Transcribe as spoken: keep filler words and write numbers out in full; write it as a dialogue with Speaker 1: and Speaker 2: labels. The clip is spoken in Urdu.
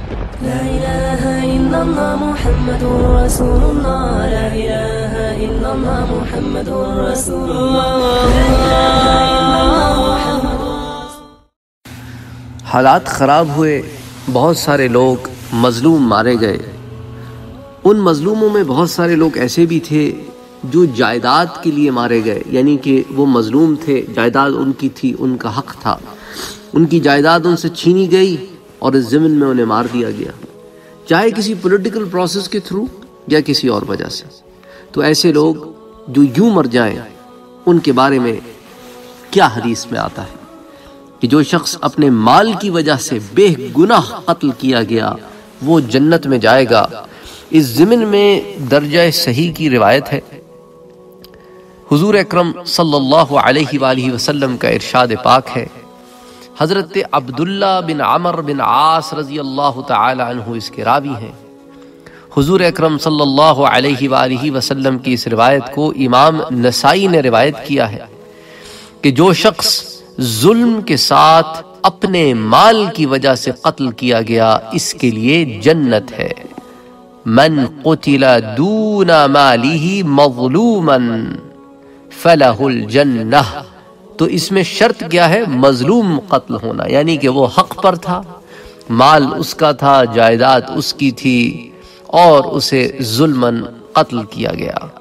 Speaker 1: لا الہ الا اللہ محمد رسول اللہ، لا الہ الا اللہ محمد رسول اللہ، لا الہ الا اللہ محمد۔
Speaker 2: حالات خراب ہوئے، بہت سارے لوگ مظلوم مارے گئے۔ ان مظلوموں میں بہت سارے لوگ ایسے بھی تھے جو جائیداد کے لیے مارے گئے، یعنی کہ وہ مظلوم تھے، جائیداد ان کی تھی، ان کا حق تھا، ان کی جائیداد ان سے چھینی گئی اور اس ضمن میں انہیں مار دیا گیا، چاہے کسی پولیٹیکل پروسیس کے تھرو یا کسی اور وجہ سے۔ تو ایسے لوگ جو یوں مر جائیں، ان کے بارے میں کیا حدیث میں آتا ہے کہ جو شخص اپنے مال کی وجہ سے بے گناہ قتل کیا گیا وہ جنت میں جائے گا۔ اس ضمن میں درجہ صحیح کی روایت ہے، حضور اکرم صلی اللہ علیہ وآلہ وسلم کا ارشاد پاک ہے، حضرت عبداللہ بن عمر بن عاص رضی اللہ تعالی عنہ اس کے راوی ہیں۔ حضور اکرم صلی اللہ علیہ وآلہ وسلم کی اس روایت کو امام نسائی نے روایت کیا ہے کہ جو شخص ظلم کے ساتھ اپنے مال کی وجہ سے قتل کیا گیا اس کے لیے جنت ہے۔ من قتل دون مالہ مظلوما فلہ الجنہ، تو اس میں شرط کیا ہے؟ مظلوم قتل ہونا، یعنی کہ وہ حق پر تھا، مال اس کا تھا، جائیداد اس کی تھی اور اسے ظلماً قتل کیا گیا۔